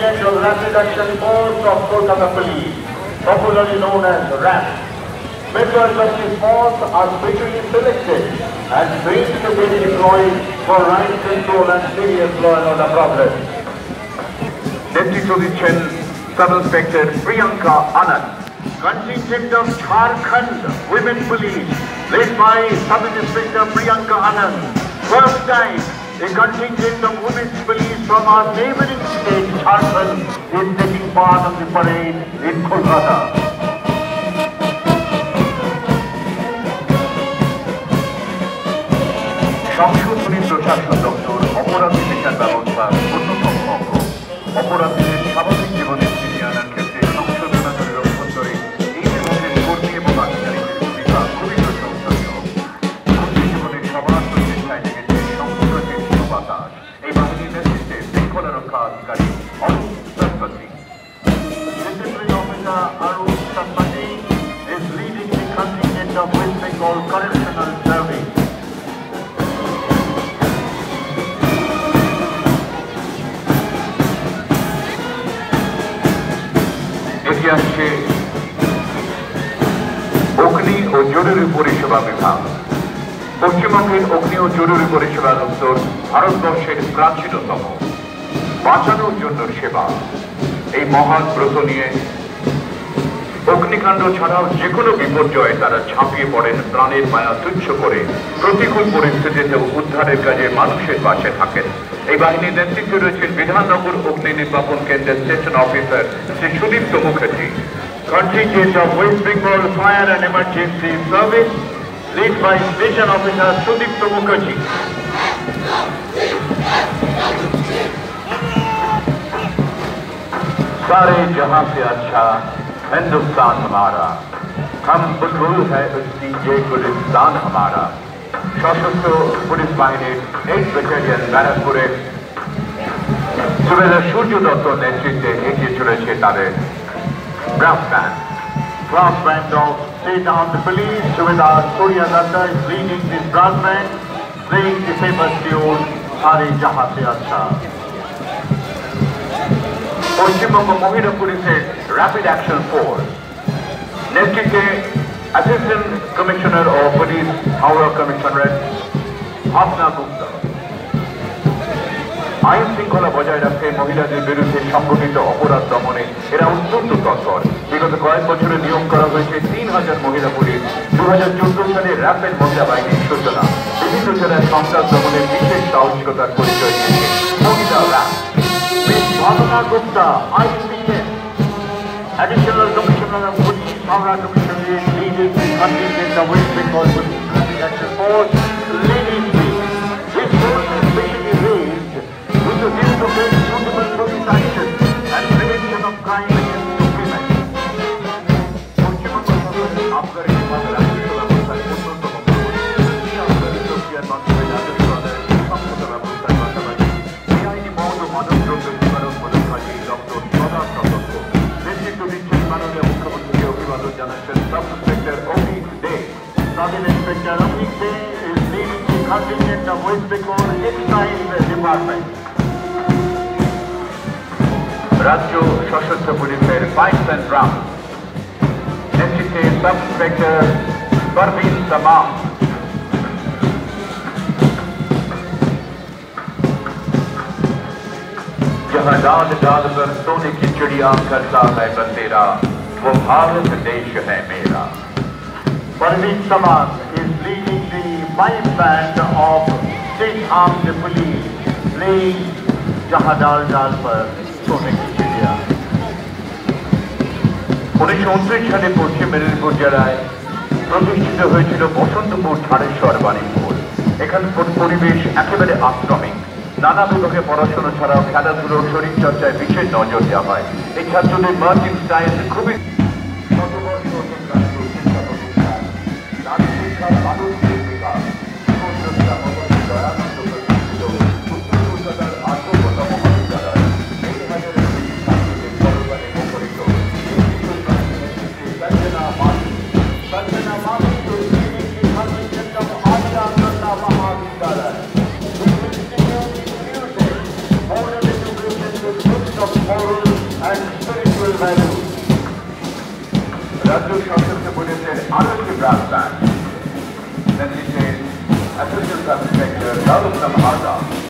Special Rapid Action Force of Kolkata Police, popularly known as RAP. Metro and Justice Force are specially selected and trained to be deployed for right control and serious law and order problems. নেতৃত্ব দিচ্ছেন sub inspector Priyanka Anand. Contingent of Jharkhand Women Police, led by Sub Inspector Priyanka Anand. First time, a contingent of women's police from our neighboring state, Jharkhand, is taking part of the parade in Kolkata. সংশোধনী প্রশাসন দপ্তর অপরাধী বিচার ব্যবস্থার অন্যতম অঙ্গ। অপরাধীদের স্বাভাবিক জীবনে ফিরিয়ে আনার ক্ষেত্রে সংশোধনাগারের অভ্যন্তরে এই বিভাগের কর্মী এবং আধিকারিকের ভূমিকা খুবই প্রশংসনীয়। কর্মী জীবনের সবার প্রচেষ্টায় লেগেছে সম্পূর্ণ দেশীয় বাতাস। এই বাহিনীর নেতৃত্বে শৃঙ্খলা রক্ষা আধিকারিক অরুণ Saraswati. Discipline Officer Arun Sambati is leading the contingent of West Bengal Correctional Service. এগিয়ে আসছে অগ্নি ও জরুরি পরিষেবা বিভাগ। পশ্চিমবঙ্গের অগ্নি ও জরুরি পরিষেবা দপ্তর ভারতবর্ষের প্রাচীনতম বাঁচানোর জন্য সেবা। এই মহান ব্রত নিয়ে অগ্নিকাণ্ড ছাড়াও যে কোনো বিপর্যয়ে তারা ঝাঁপিয়ে পড়েন প্রাণের মায়া তুচ্ছ করে। প্রতিকূল পরিস্থিতিতেও উদ্ধারের কাজে মানুষের পাশে থাকেন। এই বাহিনীর নেতৃত্বে রয়েছেন বিধাননগর অগ্নি নির্বাপন কেন্দ্রের station officer Shri Sudipta Mukherjee. Contingent of West Bengal Fire and Emergency Service, led by Station Officer Sudipto Mukherjee. सारे जहां से अच्छा हिंदुस्तान हमारा, हम बुलबुल है उसकी ये गुलिस्तान हमारा। सशस्त्र पुलिस बाहिनीর 8 ব্যাটালিয়ন ব্যারাকপুরে সুবেদার সূর্য দত্তর নেতৃত্বে এগিয়ে চলেছে তাদের brass band. Brass band of State Armed Police, Subedar Surya Datta is leading this brass band, playing the famous tune Sare Jahan Se Acha. Paschimbanga মহিলা পুলিশের র্যাপিড অ্যাকশন ফোর্স নেতৃত্বে অ্যাসিস্ট্যান্ট কমিশনার ও পুলিশ হাওড়া কমিশনারেট ভাবনা গুপ্তা। আইন শৃঙ্খলা বজায় রাখতে মহিলাদের বিরুদ্ধে সংগঠিত অপরাধ দমনে এরা অত্যন্ত তৎপর। বিগত কয়েক বছরে নিয়োগ করা হয়েছে 3000 মহিলা পুলিশ। 2014 সালে র্যাপিড মহিলা বাহিনীর সূচনা। বিভিন্ন জেলায় সন্ত্রাস দমনের বিশেষ সাহসিকতার পরিচয় দিয়েছে মহিলা র্যাপ। Bhavana Gupta, IPS, Additional Commissioner of Police, Howrah Commissioner, leading the contingent of West Bengal Police Rapid Action Force, leading this force is specially raised with the view to take suitable police action and prevention of crime against women. Sub Inspector Amik Dey is leading the contingent of West Bengal Excise Department. রাজ্য সশস্ত্র পুলিশের pipes and drum নেতৃত্বে sub inspector Parveen Tamam. जहाँ डाल डाल पर सोने की चिड़िया करता है बसेरा, वो भारत देश है मेरा। Parveen Saman is leading the pipe band of State Armed Police, playing Jahan Dal Dal Par Sone Ki Chidiya. 1929 সালে পশ্চিম মেদিনীপুর জেলায় প্রতিষ্ঠিত হয়েছিল বসন্তপুর ধারেশ্বর বাণিজ্যপুর। এখানকার পরিবেশ একেবারে আশ্রমিক। নানা বিভাগে পড়াশোনা ছাড়াও খেলাধুলো শরীরচর্চায় বিশেষ নজর দেওয়া হয়। এই ছাত্রদের মার্চিং স্টাইল খুবই Of moral and spiritual values. রাজ্য সরকারকে বলেছেন আরো একটি ব্রাঞ্চ ব্যাংক নেতৃত্বে associate sub inspector Darul Islam Azad